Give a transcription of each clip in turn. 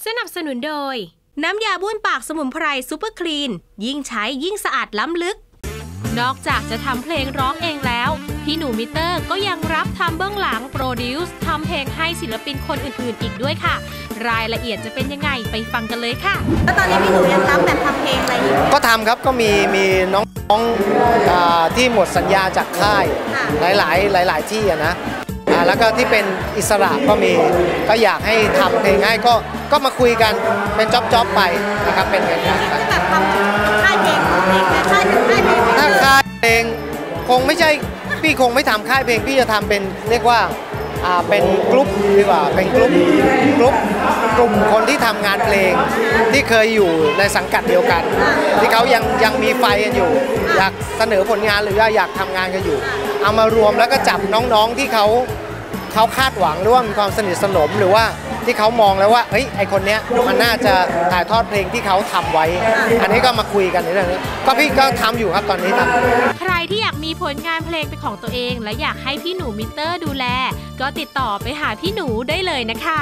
สนับสนุนโดยน้ำยาบ้วนปากสมุนไพรซูเปอร์คลีนยิ่งใช้ยิ่งสะอาดล้ำลึกนอกจากจะทำเพลงร้องเองแล้วพี่หนูมิเตอร์ก็ยังรับทำเบื้องหลังโปรดิวซ์ทำเพลงให้ศิลปินคนอื่นๆอีกด้วยค่ะรายละเอียดจะเป็นยังไงไปฟังกันเลยค่ะแล้วตอนนี้พี่หนูยังรับแบบทำเพลงอะไรอยู่ก็ทำครับก็มีน้องที่หมดสัญญาจากค่ายหลายที่นะแล้วก็ที่เป็นอิสระก็มีก็อยากให้ทำเพลงให้ก็มาคุยกันเป็นจ็อบไปนะครับเป็นกันจะแบบทำค่ายเพลงของเพลงค่ายเพลงถ้าค่ายเพลงคงไม่ใช่พี่คงไม่ทำค่ายเพลงพี่จะทำเป็นเรียกว่าเป็นกลุ่มดีกว่าเป็นกลุ่มคนที่ทำงานเพลงที่เคยอยู่ในสังกัดเดียวกันที่เขายังมีไฟกันอยู่อยากเสนอผลงานหรืออยากทำงานกันอยู่เอามารวมแล้วก็จับน้องๆที่เขาคาดหวังหรือว่ามีความสนิทสนมหรือว่าที่เขามองแล้วว่าเฮ้ยไอคนเนี้ยมันน่าจะถ่ายทอดเพลงที่เขาทำไว้อันนี้ก็มาคุยกันในเรื่องนี้ก็พี่ก็ทำอยู่ครับตอนนี้ทำใครที่อยากมีผลงานเพลงเป็นของตัวเองและอยากให้พี่หนูมิเตอร์ดูแลก็ติดต่อไปหาพี่หนูได้เลยนะคะ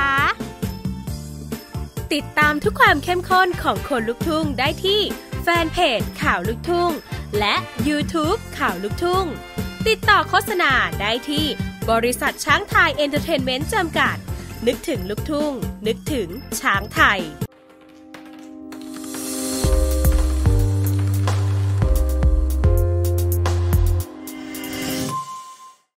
ติดตามทุกความเข้มข้นของคนลุกทุ่งได้ที่แฟนเพจข่าวลุกทุ่งและ YouTube ข่าวลุกทุ่งติดต่อโฆษณาได้ที่บริษัทช้างไทยเอนเตอร์เทนเมนต์จำกัดนึกถึงลุกทุ่งนึกถึงช้างไทย